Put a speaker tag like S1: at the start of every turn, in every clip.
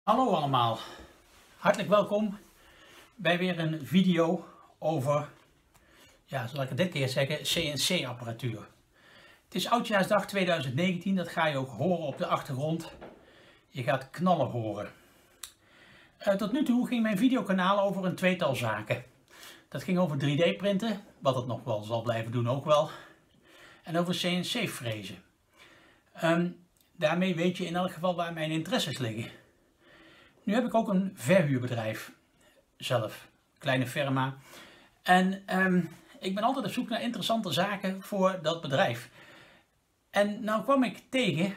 S1: Hallo allemaal, hartelijk welkom bij weer een video over, zal ik het dit keer zeggen, CNC-apparatuur. Het is Oudjaarsdag 2019, dat ga je ook horen op de achtergrond. Je gaat knallen horen. Tot nu toe ging mijn videokanaal over een tweetal zaken. Dat ging over 3D printen, wat het nog wel zal blijven doen ook wel. En over CNC frezen. Daarmee weet je in elk geval waar mijn interesses liggen. Nu heb ik ook een verhuurbedrijf zelf, kleine firma. En ik ben altijd op zoek naar interessante zaken voor dat bedrijf. En nou kwam ik tegen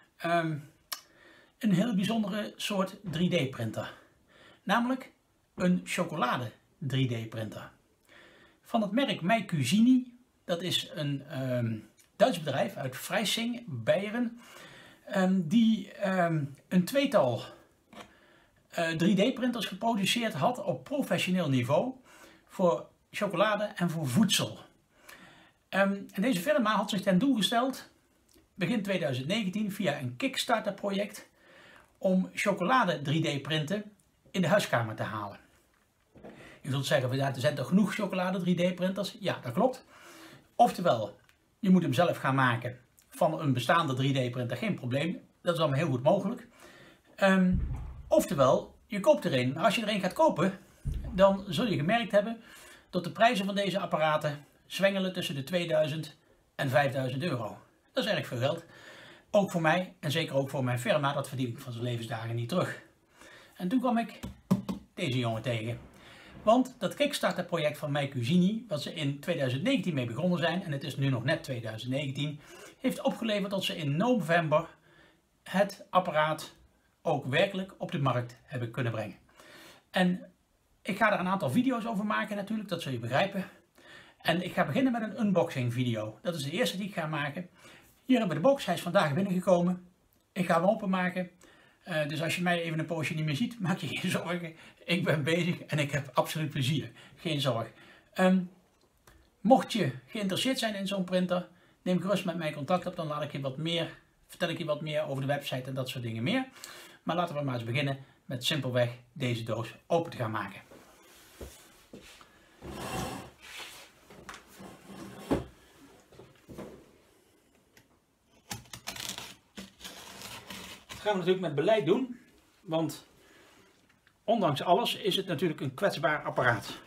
S1: een heel bijzondere soort 3D printer. Namelijk een chocolade 3D printer. Van het merk MyCuisine. Dat is een Duits bedrijf uit Freising, Beieren. Die een tweetal 3D printers geproduceerd had op professioneel niveau voor chocolade en voor voedsel. En deze firma had zich ten doel gesteld begin 2019 via een Kickstarter project om chocolade 3D printen in de huiskamer te halen. Je zult zeggen, er zijn toch genoeg chocolade 3D printers? Ja, dat klopt. Oftewel, je moet hem zelf gaan maken van een bestaande 3D printer, geen probleem. Dat is allemaal heel goed mogelijk. Oftewel, je koopt er een. Maar als je er een gaat kopen, dan zul je gemerkt hebben dat de prijzen van deze apparaten zwengelen tussen de 2000 en 5000 euro. Dat is erg veel geld. Ook voor mij en zeker ook voor mijn firma, dat verdien ik van zijn levensdagen niet terug. En toen kwam ik deze jongen tegen. Want dat Kickstarter project van MyCuisine, wat ze in 2019 mee begonnen zijn, en het is nu nog net 2019, heeft opgeleverd dat ze in november het apparaat ook werkelijk op de markt hebben kunnen brengen. En ik ga er een aantal video's over maken natuurlijk, dat zul je begrijpen. En ik ga beginnen met een unboxing video. Dat is de eerste die ik ga maken. Hier hebben we de box, hij is vandaag binnengekomen. Ik ga hem openmaken. Dus als je mij even een poosje niet meer ziet, maak je geen zorgen. Ik ben bezig en ik heb absoluut plezier. Geen zorg. Mocht je geïnteresseerd zijn in zo'n printer, neem gerust met mij contact op. Dan vertel ik je wat meer over de website en dat soort dingen meer. Maar laten we maar eens beginnen met simpelweg deze doos open te gaan maken. Dat gaan we natuurlijk met beleid doen, want ondanks alles is het natuurlijk een kwetsbaar apparaat.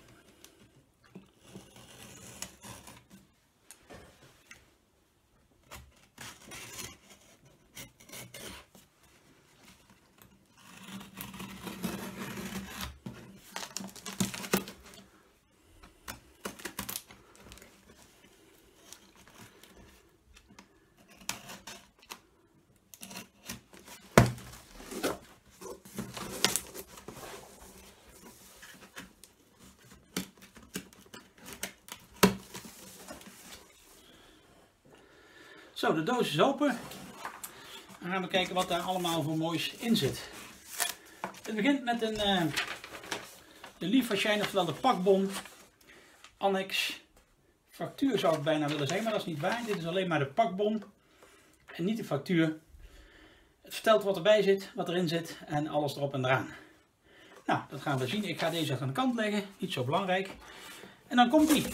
S1: Zo, de doos is open. Dan gaan we kijken wat daar allemaal voor moois in zit. Het begint met de Lieferschein, oftewel de pakbon, annex, factuur zou ik bijna willen zeggen, maar dat is niet waar. Dit is alleen maar de pakbon en niet de factuur. Het vertelt wat erbij zit, wat erin zit en alles erop en eraan. Nou, dat gaan we zien. Ik ga deze aan de kant leggen, niet zo belangrijk. En dan komt die.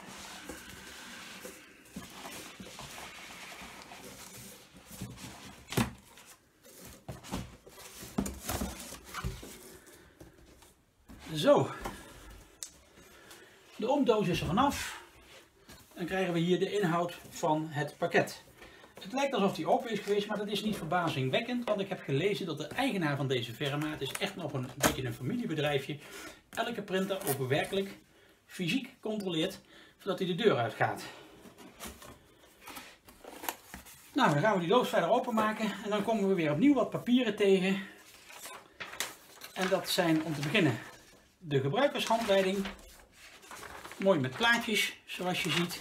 S1: Zo, de omdoos is er vanaf. Dan krijgen we hier de inhoud van het pakket. Het lijkt alsof die open is geweest, maar dat is niet verbazingwekkend, want ik heb gelezen dat de eigenaar van deze firma, het is echt nog een beetje een familiebedrijfje, elke printer ook werkelijk fysiek controleert voordat hij de deur uitgaat. Nou, dan gaan we die doos verder openmaken en dan komen we weer opnieuw wat papieren tegen. En dat zijn om te beginnen de gebruikershandleiding, mooi met plaatjes zoals je ziet.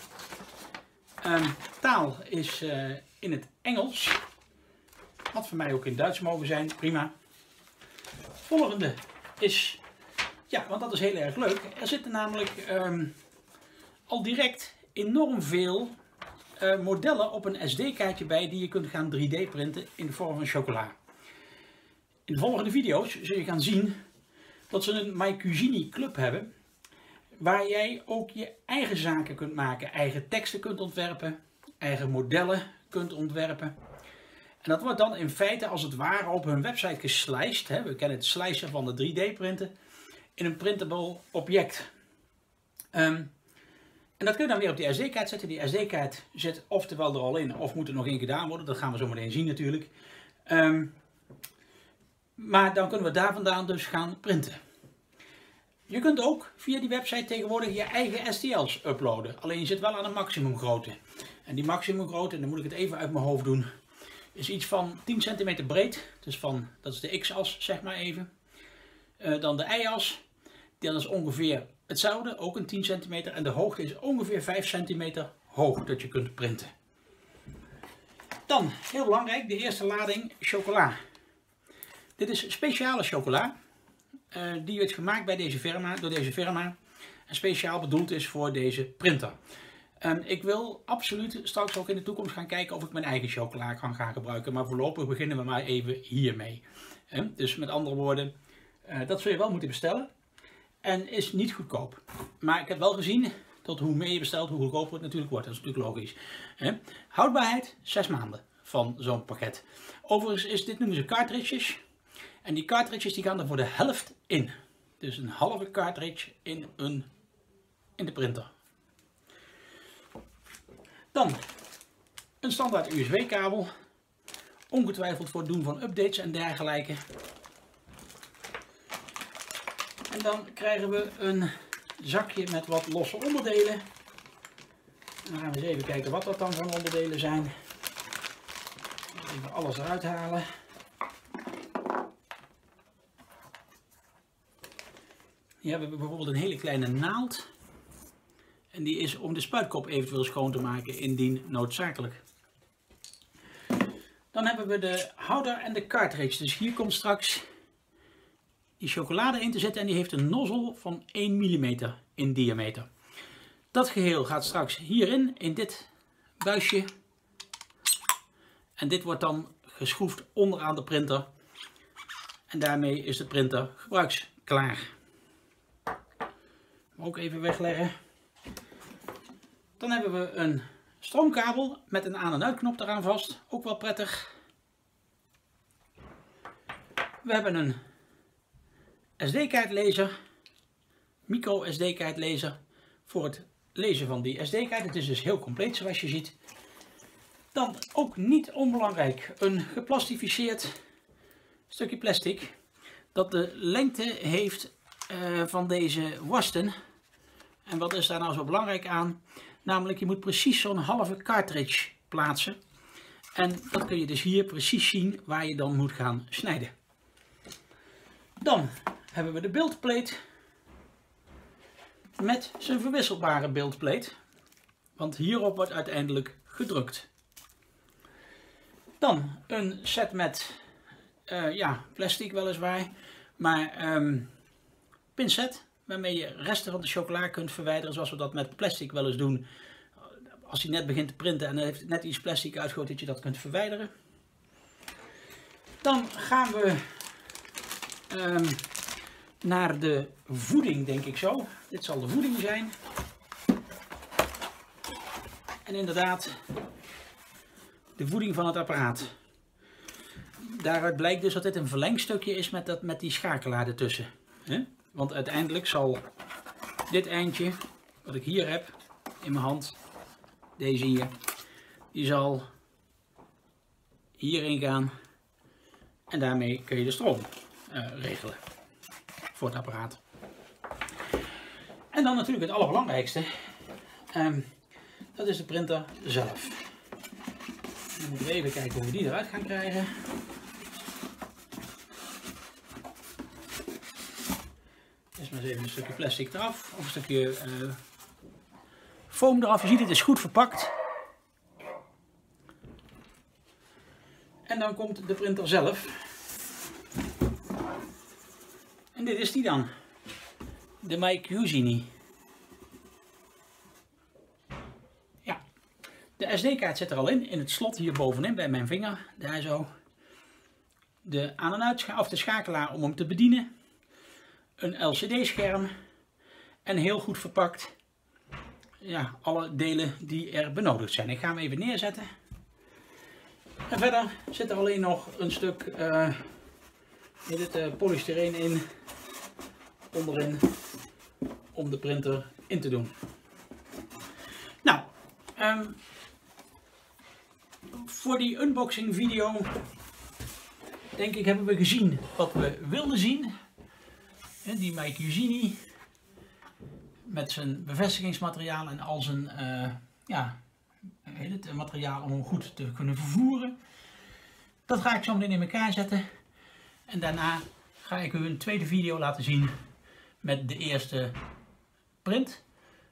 S1: Taal is in het Engels, had voor mij ook in Duits mogen zijn, prima. Volgende is, ja, want dat is heel erg leuk, er zitten namelijk al direct enorm veel modellen op een SD-kaartje bij die je kunt gaan 3D printen in de vorm van chocola. In de volgende video's zul je gaan zien dat ze een MyCuisine Club hebben. Waar jij ook je eigen zaken kunt maken, eigen teksten kunt ontwerpen, eigen modellen kunt ontwerpen. En dat wordt dan in feite als het ware op hun website gesliced. Hè? We kennen het slicen van de 3D printen in een printable object. En dat kun je dan weer op die SD-kaart zetten. Die SD-kaart zit oftewel er al in of moet er nog in gedaan worden. Dat gaan we zo meteen zien natuurlijk. Maar dan kunnen we daar vandaan dus gaan printen. Je kunt ook via die website tegenwoordig je eigen STL's uploaden. Alleen je zit wel aan een maximumgrootte. En die maximumgrootte, dan moet ik het even uit mijn hoofd doen, is iets van 10 centimeter breed. Dus dat is de x-as, zeg maar even. Dan de y-as. Dat is ongeveer hetzelfde, ook een 10 centimeter. En de hoogte is ongeveer 5 centimeter hoog dat je kunt printen. Dan, heel belangrijk, de eerste lading chocola. Dit is speciale chocola. Die wordt gemaakt bij door deze firma. En speciaal bedoeld is voor deze printer. Ik wil absoluut straks ook in de toekomst gaan kijken of ik mijn eigen chocola kan gaan gebruiken. Maar voorlopig beginnen we maar even hiermee. Dus met andere woorden, dat zul je wel moeten bestellen. En is niet goedkoop. Maar ik heb wel gezien dat hoe meer je bestelt, hoe goedkoper het natuurlijk wordt. Dat is natuurlijk logisch. Houdbaarheid 6 maanden van zo'n pakket. Overigens noemen ze cartridges. En die cartridges die gaan er voor de helft in. Dus een halve cartridge in de printer. Dan een standaard USB kabel. Ongetwijfeld voor het doen van updates en dergelijke. En dan krijgen we een zakje met wat losse onderdelen. En dan gaan we eens even kijken wat dat dan voor onderdelen zijn. Even alles eruit halen. Hier hebben we bijvoorbeeld een hele kleine naald. En die is om de spuitkop eventueel schoon te maken indien noodzakelijk. Dan hebben we de houder en de cartridge. Dus hier komt straks die chocolade in te zitten en die heeft een nozzel van 1 mm in diameter. Dat geheel gaat straks hierin, in dit buisje. En dit wordt dan geschroefd onderaan de printer. En daarmee is de printer gebruiksklaar. Ook even wegleggen. Dan hebben we een stroomkabel met een aan- en uitknop eraan vast. Ook wel prettig. We hebben een SD-kaartlezer. Micro SD-kaartlezer. Voor het lezen van die SD-kaart. Het is dus heel compleet zoals je ziet. Dan ook niet onbelangrijk. Een geplastificeerd stukje plastic. Dat de lengte heeft van deze worsten. En wat is daar nou zo belangrijk aan? Namelijk, je moet precies zo'n halve cartridge plaatsen. En dat kun je dus hier precies zien waar je dan moet gaan snijden. Dan hebben we de beeldplate. Met zijn verwisselbare beeldplate. Want hierop wordt uiteindelijk gedrukt. Dan een set met plastic weliswaar. Maar pincet. Waarmee je resten van de chocola kunt verwijderen, zoals we dat met plastic wel eens doen. Als hij net begint te printen en dan heeft het net iets plastic uitgegooid, dat je dat kunt verwijderen. Dan gaan we naar de voeding, denk ik zo. Dit zal de voeding zijn. En inderdaad, de voeding van het apparaat. Daaruit blijkt dus dat dit een verlengstukje is met die schakelaar ertussen. Want uiteindelijk zal dit eindje, wat ik hier heb in mijn hand, deze hier, die zal hierin gaan. En daarmee kun je de stroom regelen voor het apparaat. En dan natuurlijk het allerbelangrijkste, dat is de printer zelf. Dan moeten we even kijken hoe we die eruit gaan krijgen. Eerst maar eens even een stukje plastic eraf, of een stukje foam eraf. Je ziet het is goed verpakt. En dan komt de printer zelf. En dit is die dan. De MyCuisine. Ja. De SD-kaart zit er al in het slot hier bovenin bij mijn vinger. Daar zo. de aan- en of de schakelaar om hem te bedienen, een LCD-scherm en heel goed verpakt, ja, alle delen die er benodigd zijn. Ik ga hem even neerzetten. En verder zit er alleen nog een stuk polystyreen in, onderin, om de printer in te doen. Nou, voor die unboxing video, denk ik, hebben we gezien wat we wilden zien. Die Mike Iuzzini met zijn bevestigingsmateriaal en al zijn het materiaal om hem goed te kunnen vervoeren. Dat ga ik zo meteen in elkaar zetten. En daarna ga ik u een tweede video laten zien met de eerste print.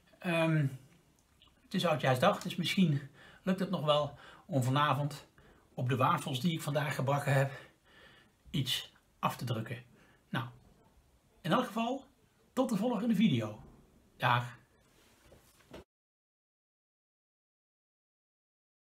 S1: Het is oudjaarsdag, dus misschien lukt het nog wel om vanavond op de wafels die ik vandaag gebakken heb iets af te drukken. Nou, in elk geval tot de volgende video. Dag.